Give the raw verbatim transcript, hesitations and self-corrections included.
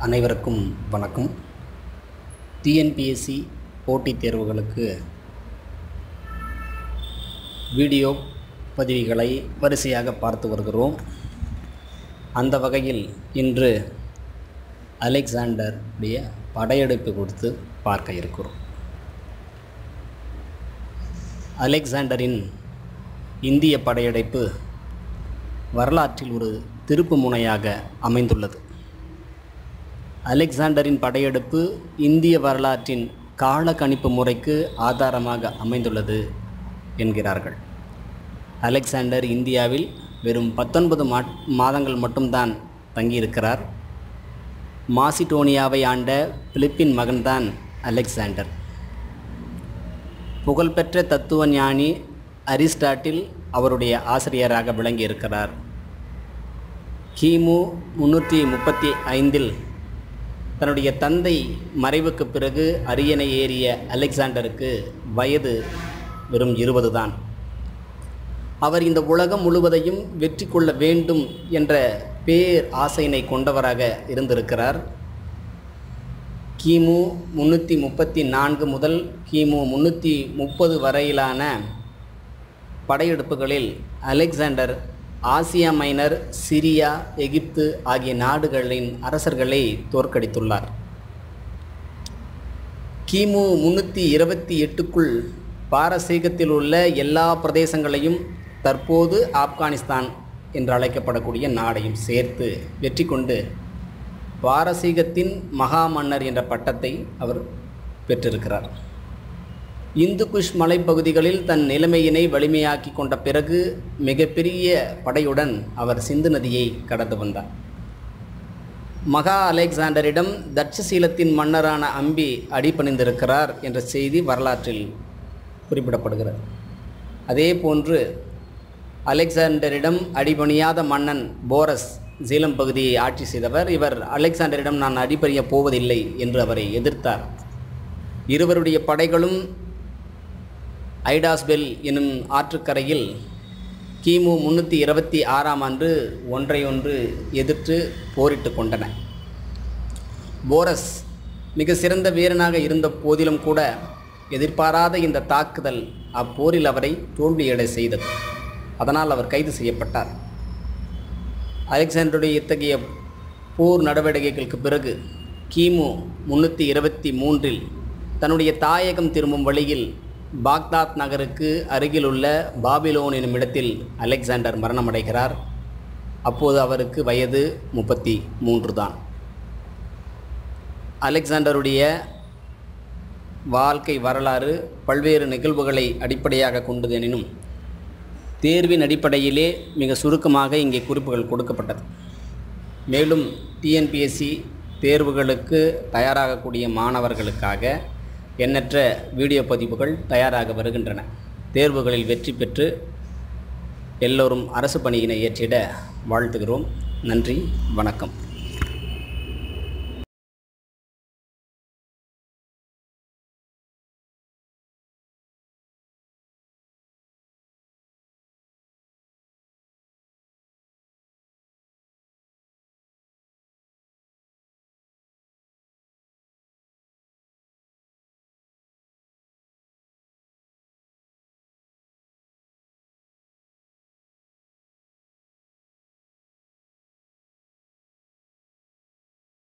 அனைவருக்கும் வணக்கம். டிஎன்பிஎஸ்சி போட்டித் தேர்வுகளுக்கு வீடியோ பதிவுகளை வரிசையாக பார்த்து வருகிறோம். அந்த வகையில் இன்று அலெக்சாண்டர் உடைய படையெடுப்பு கொடுத்து பார்க்க இருக்கிறோம். அலெக்சாண்டரின் இந்திய படையெடுப்பு வரலாற்றில் ஒரு திருப்பு முனையாக அமைந்துள்ளது. அலெக்சாண்டரின் படையெடுப்பு இந்திய வரலாற்றின் கால கணிப்பு முறைக்கு ஆதாரமாக அமைந்துள்ளது என்கிறார்கள். அலெக்சாண்டர் இந்தியாவில் வெறும் பத்தொன்பது மா மாதங்கள் மட்டும்தான் தங்கியிருக்கிறார். மாசிடோனியாவை ஆண்ட பிலிப்பின் மகன்தான் அலெக்சாண்டர். புகழ்பெற்ற தத்துவ ஞானி அரிஸ்டாட்டில் அவருடைய ஆசிரியராக விளங்கியிருக்கிறார். கிமு முன்னூற்றி முப்பத்தி ஐந்தில் தன்னுடைய தந்தை மறைவுக்கு பிறகு அரியணை ஏறிய அலெக்சாண்டருக்கு வயது வெறும் இருபது தான். அவர் இந்த உலகம் முழுவதையும் வெற்றி கொள்ள வேண்டும் என்ற பேர் ஆசையினை கொண்டவராக இருந்திருக்கிறார். கிமு முன்னூற்றி முப்பத்தி நான்கு முதல் கிமு முன்னூற்றி முப்பது வரையிலான படையெடுப்புகளில் Alexander Asia minor, Syria, Egypt ஆகிய நாடுகளின் அரசர்களை தோற்கடித்துள்ளார். கிமு முன்னூற்றி இருபத்தி எட்டுக்குள் பாரசீகத்தில் உள்ள எல்லா பிரதேசங்களையும் தற்போது ஆப்கானிஸ்தான் என்று அழைக்கப்படக்கூடிய நாடையும் சேர்த்து வெற்றி கொண்டு பாரசீகத்தின் மகா மன்னர் என்ற பட்டத்தை அவர் பெற்றிருக்கிறார். இந்து குஷ் மலைப்பகுதிகளில் தன் நிலைமையினை வலிமையாக்கி கொண்ட பிறகு மிகப்பெரிய படையுடன் அவர் சிந்து நதியை கடந்து வந்தார். மகா அலெக்சாண்டரிடம் தட்சசீலத்தின் மன்னரான அம்பி அடிபணிந்திருக்கிறார் என்ற செய்தி வரலாற்றில் குறிப்பிடப்படுகிறது. அதே போன்று அலெக்சாண்டரிடம் அடிபணியாத மன்னன் போரஸ் சீலம் பகுதியை ஆட்சி செய்தவர். இவர் அலெக்சாண்டரிடம் நான் அடிபணியப் போவதில்லை என்று அவரை எதிர்த்தார். இருவருடைய படைகளும் ஐடாஸ்பெல் எனும் ஆற்றுக்கரையில் கிமு முன்னூற்றி இருபத்தி ஆறாம் ஆண்டு ஒன்றையொன்று எதிர்த்து போரிட்டு கொண்டன. போரஸ் மிக சிறந்த வீரனாக இருந்த போதிலும் கூட எதிர்பாராத இந்த தாக்குதல் அப்போரில் அவரை தோல்வியடை செய்தது. அதனால் அவர் கைது செய்யப்பட்டார். அலெக்சாண்டருடைய இத்தகைய போர் நடவடிக்கைகளுக்கு பிறகு கிமு முன்னூற்றி இருபத்தி மூன்றில் தன்னுடைய தாயகம் திரும்பும் வழியில் பாக்தாத் நகருக்கு அருகிலுள்ள பாபிலோன் எனும் இடத்தில் அலெக்சாண்டர் மரணமடைகிறார். அப்போது அவருக்கு வயது முப்பத்தி மூன்று தான். அலெக்சாண்டருடைய வாழ்க்கை வரலாறு பல்வேறு நிகழ்வுகளை அடிப்படையாக கொண்டது எனினும் தேர்வின் அடிப்படையிலே மிக சுருக்கமாக இங்கே குறிப்புகள் கொடுக்கப்பட்டது. மேலும் டிஎன்பிஎஸ்சி தேர்வுகளுக்கு தயாராகக்கூடிய மாணவர்களுக்காக எண்ணற்ற வீடியோ பதிவுகள் தயாராக வருகின்றன. தேர்வுகளில் வெற்றி பெற்று எல்லோரும் அரசு பணியினை ஏற்றிட வாழ்த்துகிறோம். நன்றி, வணக்கம்.